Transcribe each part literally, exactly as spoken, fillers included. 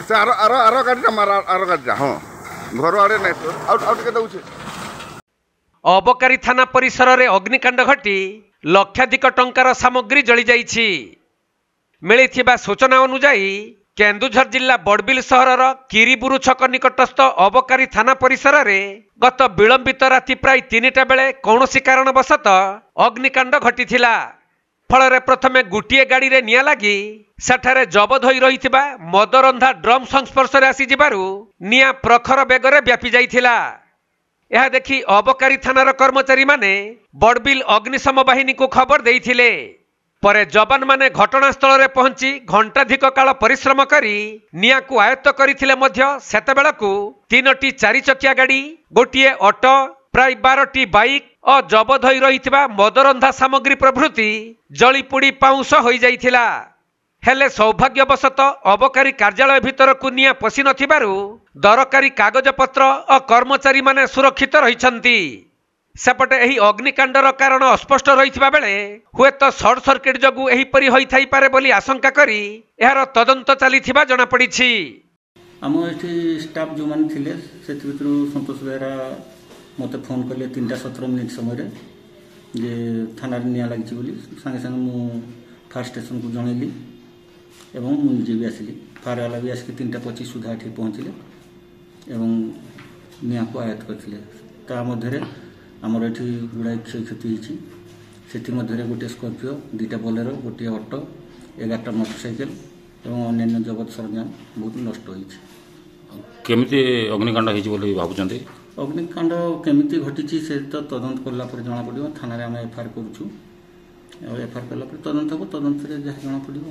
से आरो आरो आरो गाड़ी मार आरो गाड़ी हां घर आड़े नहीं तो आउट आउट के दउछे। अबकारी थाना परिसर रे अग्निकांड घटी लक्षाधिक टंकार सामग्री जली जाइछि। मिलिथिबा सूचना अनुसार केन्दुझर जिला बड़बिल सहरर किरीबुरु छक निकटस्थ अबकारी थाना परिसर रे गत विलंबित राति प्राय तीनटा बेले कौनसी कारणवशत अग्निकांड घटिथिला। फल प्रथमे गोटे गाड़ी रे निया लगी सेठारे जबत होई रहिथिबा मदरंधा ड्रम संस्पर्श रे आसी जिबारु निया प्रखर बेगरे व्यापी जाइथिला। यह देखि अबकारी थानार कर्मचारी माने बड़बिल अग्निशम बाहिनी को खबर देइथिले। परे जवान माने घटनास्थल रे पहुंची घंटाधिक काल परिश्रम करी निया को आयत्त करिथिले मध्य सेतेबेलकु तीनटी चारि चकिया गाड़ी गोटिए ऑटो प्राय बारटी बाइक और जबत होई रहिथिबा मदरंधा सामग्री प्रभृति जली पोड़ी पाउंस होई जाइथिला। हेले सौभाग्यवशत अबकारी कार्यालय भितर को निया पशि नथिबारु दरकारी कागजपत्र और कर्मचारी माने सुरक्षित रहिछंती। सेपटे एही अग्निकांडर कारण अस्पष्ट रहिथिबा बेले हुए तो शॉर्ट सर्किट जगु एही परि होई थाई पारे बोली आशंका करी एहार तदंत चलीथिबा जणा पड़िछि। आम एठी स्टाफ जो मान थिले सेति भितरु संतोष बेरा मते फोन कले तीनटा सत्रह मिनिट समय रे जे थाना रे निया लागिछि बोली संगे संगे मु फायर स्टेशन को जणैली एवं मु निजे भी आसिली। फायर वाला भी आसिक तीनटा पच्चीस सुधा एठी पहुंचले एवं निया को आयत करथिले। ता मध्यरे आमर एठी गुड़ाई क्षय क्षति होती से गोटे स्कर्पिओ दुईटा बोलेरो गोटे ऑटो एगारटा मोटरसाइकेल और अन्य जगत सरंजाम बहुत नष्ट होती। अग्निकांड होती भावुं अग्निकांड केमिति घटी से तो तदंत कला जना पड़ो। थाना आम एफआईआर करूँ एफआईआर कला तदंत हम तदंत जहाँ जना पड़ो।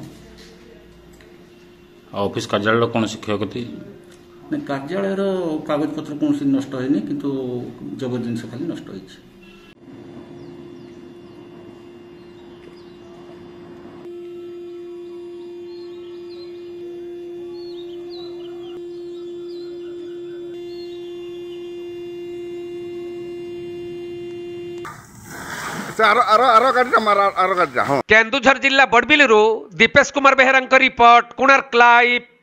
ऑफिस कार्यालय कौन क्षयक्षति कार्यालय कागजपत्र कौन नष्ट होनी किंतु जबत जिनस खाली नष्ट होती। केन्दुझर जिला बड़बिलु दीपेश कुमार बेहेरा रिपोर्ट कोणार्क लाइव।